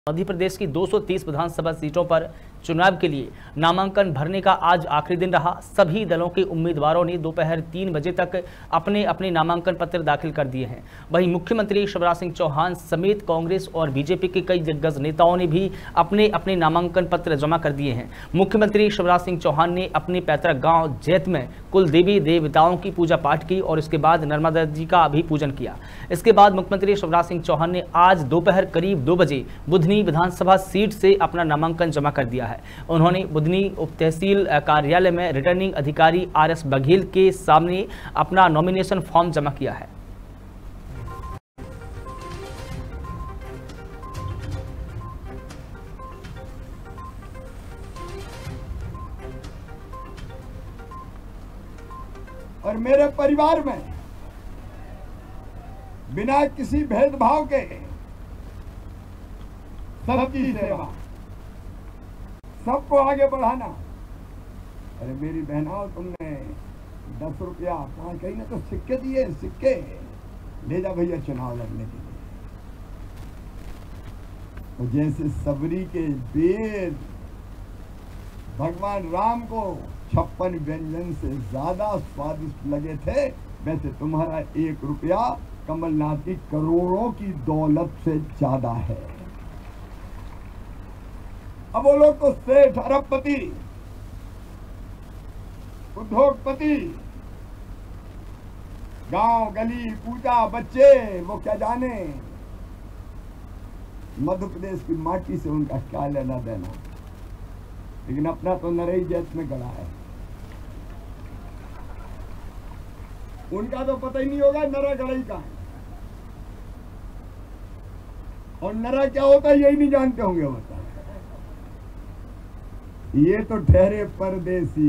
मध्य प्रदेश की 230 विधानसभा सीटों पर चुनाव के लिए नामांकन भरने का आज आखिरी दिन रहा। सभी दलों के उम्मीदवारों ने दोपहर 3 बजे तक अपने अपने नामांकन पत्र दाखिल कर दिए हैं। वहीं मुख्यमंत्री शिवराज सिंह चौहान समेत कांग्रेस और बीजेपी के कई दिग्गज नेताओं ने भी अपने अपने नामांकन पत्र जमा कर दिए हैं। मुख्यमंत्री शिवराज सिंह चौहान ने अपने पैतृक गाँव जैत में कुल देवी देवताओं की पूजा पाठ की और इसके बाद नर्मदा जी का भी पूजन किया। इसके बाद मुख्यमंत्री शिवराज सिंह चौहान ने आज दोपहर करीब 2 बजे बुधनी विधानसभा सीट से अपना नामांकन जमा कर दिया है। उन्होंने बुधनी उप तहसील कार्यालय में रिटर्निंग अधिकारी RS बघेल के सामने अपना नॉमिनेशन फॉर्म जमा किया है। और मेरे परिवार में बिना किसी भेदभाव के सबकी सेवा, सबको आगे बढ़ाना। अरे मेरी बहनों, तुमने 10 रुपया 5 कहीं ना तो सिक्के दिए, सिक्के ले जा भैया चुनाव लड़ने के लिए। और जैसे सबरी के वेद भगवान राम को 56 व्यंजन से ज्यादा स्वादिष्ट लगे थे, वैसे तुम्हारा 1 रुपया कमलनाथ की करोड़ों की दौलत से ज्यादा है। अब वो लोग तो सेठ, अरबपति, उद्योगपति, गांव गली पूजा बच्चे, वो क्या जाने मध्य प्रदेश की माटी से उनका क्या लेना देना। लेकिन अपना तो नरई जैत में गड़ा है। उनका तो पता ही नहीं होगा नरा गड़ई का है, और नरा क्या होता है यही नहीं जानते होंगे। होता ये तो ठहरे परदेसी।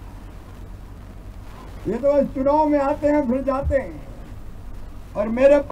ये तो चुनाव में आते हैं फिर जाते हैं। और मेरे